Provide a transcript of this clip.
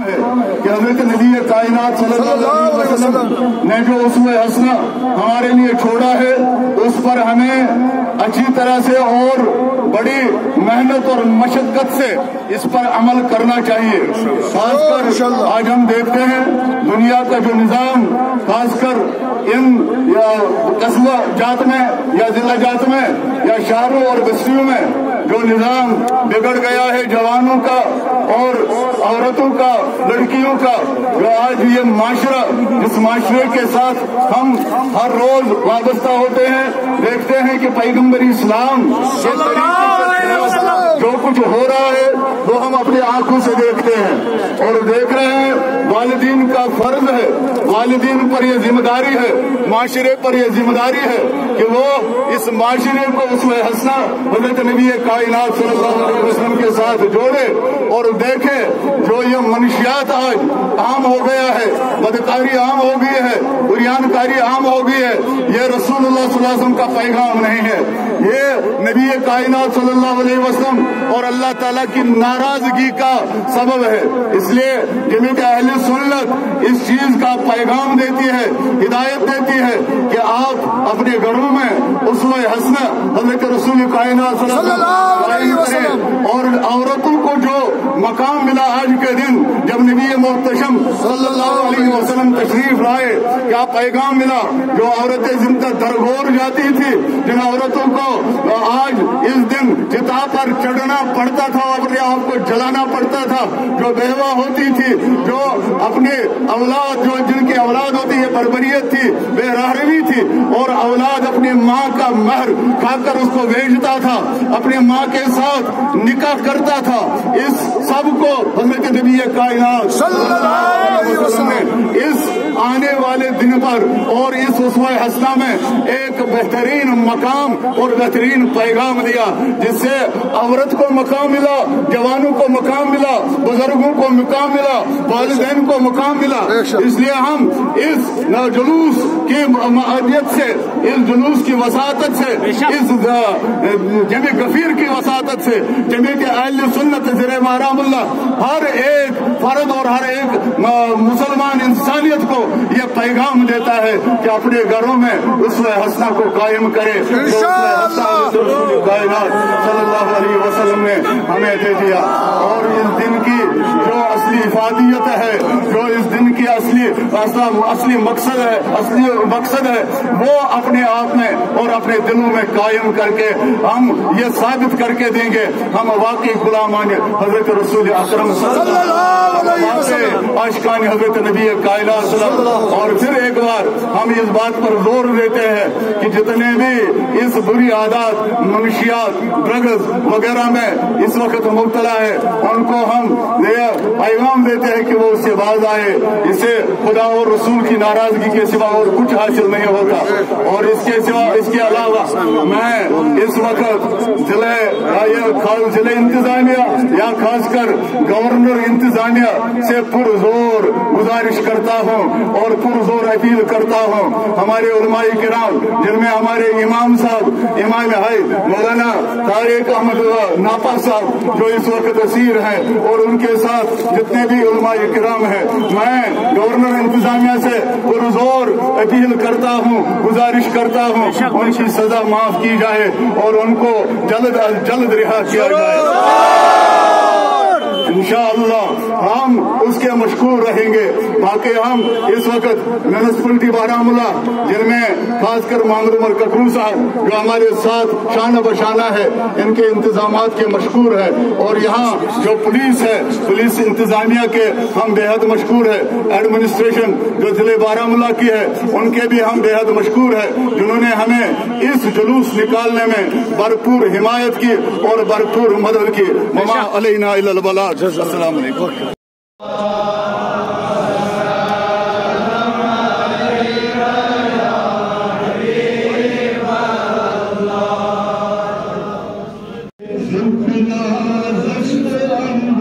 है कि हज़रत नबी कायनात सल्लल्लाहु अलैहि वसल्लम ने जो उसवे हसना हमारे लिए छोड़ा है उस पर हमें अच्छी तरह से और बड़ी मेहनत और मशक्कत से इस पर अमल करना चाहिए। खासकर आज हम देखते हैं दुनिया का जो निज़ाम खासकर इन कस्बा जात में या जिला जात में या शहरों और बस्तियों में जो निज़ाम बिगड़ गया है जवानों का और औरतों का लड़कियों का, जो आज ये माशरा इस माशरे के साथ हम हर रोज वाबस्ता होते हैं, देखते हैं कि पैगंबर इस्लाम जो कुछ हो रहा है वो हम अपनी आंखों से देखते हैं और देख रहे हैं। वालिदीन का फर्ज है, वालिदीन पर यह जिम्मेदारी है, माशरे पर यह जिम्मेदारी है कि वो इस माशरे को उसमें हंसना हज़रत नबी कायनात सल्लल्लाहु अलैहि वसल्लम के साथ जोड़े और देखे जो ये मनुष्यात आज आम हो गया है, बदकारी आम हो गई है, बुरियानकारी आम हो गई है, ये रसूलुल्लाह सल्लल्लाहु अलैहि वसल्लम का पैगाम नहीं है, ये नबी कायनात सल्लल्लाहु अलैहि वसल्लम और अल्लाह ताला की नाराजगी का सबब है। इसलिए जमीयत अहले सुन्नत इस चीज का पैगाम देती है, हिदायत देती है कि आप अपने घरों में उसमें हंसना हज़रत रसूल कायनात सल्लल्लाहु अलैहि वसल्लम और औरतों को जो मकाम मिला आज के दिन जब नबी मुहतशम सल्लल्लाहु अलैहि वसल्लम तशरीफ लाए, क्या पैगाम मिला। जो औरतें जिनका दरगोर जाती थी, जिन औरतों को आज इस दिन चिता पर चढ़ना पड़ता था, अपने आप को जलाना पड़ता था, जो बेवा होती थी, जो अपने औलाद जो जिनकी औलाद होती है बर्बरियत थी, बेरहमी थी और औलाद अपनी माँ का महर खाकर उसको भेजता था, अपनी माँ के साथ निकाह करता था, इस सब को हज़रत नबी कायनात सल्लल्लाहु अलैहि वसल्लम ने इस आने वाले दिन पर और इस उसवा हसना में एक बेहतरीन मकाम और बेहतरीन पैगाम दिया, जिससे औरत को मकाम मिला, जवानों को मकाम मिला, बुजुर्गों को मकाम मिला, वालिदैन को मकाम मिला। इसलिए हम इस जुलूस की मअदियत से, इस जुलूस की वसातत से, इस जमी गफीर की वसातत से जमीयत अहले सुन्नत ज़िले बारामुल्ला हर एक फर्द और हर एक मुसलमान इंसानियत को यह पैगाम देता है कि अपने घरों में उसवे हसना को कायम करे। कायनात सल्लल्लाहु अलैहि वसल्लम ने हमें दे दिया और इस दिन की जो असली इफादियत है, जो इस दिन की असली मकसद है वो अपने आप में और अपने दिलों में कायम करके हम ये साबित करके देंगे हम वाकई गुलामान हज़रत रसूल अकरम सल्लल्लाहु अलैहि वसल्लम आशिकान हज़रत नबी कायनात। और फिर एक बार हम इस बात पर जोर देते हैं कि जितने भी इस बुरी आदत मनुष्यात ड्रग्स वगैरह में इस वक्त मुब्तला है, उनको हम पैगाम देते हैं कि वो उससे बाज आए। इसे खुदा और रसूल की नाराजगी के सिवा और कुछ हासिल नहीं होता। और इसके सिवा इसके अलावा मैं इस वक्त जिले इंतजामिया या खासकर गवर्नर इंतजामिया से पुरजोर गुजारिश करता हूँ और पुरजोर अपील करता हूँ हमारे उलमाए किराम, जिनमें हमारे इमाम साहब इमाम है मौलाना तारिक अहमद नापा साहब जो इस वक्त तसीर है, और उनके साथ जितने भी उलमाए किराम हैं, मैं गवर्नर इंतजामिया से पुरजोर अपील करता हूँ, गुजारिश करता हूँ उनकी सजा माफ की जाए और उनको जल्द अज जल्द रिहा किया जाए। इंशाअल्लाह हम उसके मशकूर रहेंगे। बाकी हम इस वक्त म्यूनिसिपलिटी बारामूला जिनमें खासकर मामूर उमर ककरू साहब जो हमारे साथ शाना बशाना है, इनके इंतजामात के मशकूर है। और यहाँ जो पुलिस है, पुलिस इंतजामिया के हम बेहद मशकूर है। एडमिनिस्ट्रेशन जो जिले बारामूला की है उनके भी हम बेहद मशकूर है, जिन्होंने हमें इस जुलूस निकालने में भरपूर हिमायत की और भरपूर मदद की। ममा अलैना इल्लल बलाग। अस्सलाम वालेकुम। Zülfü nazlı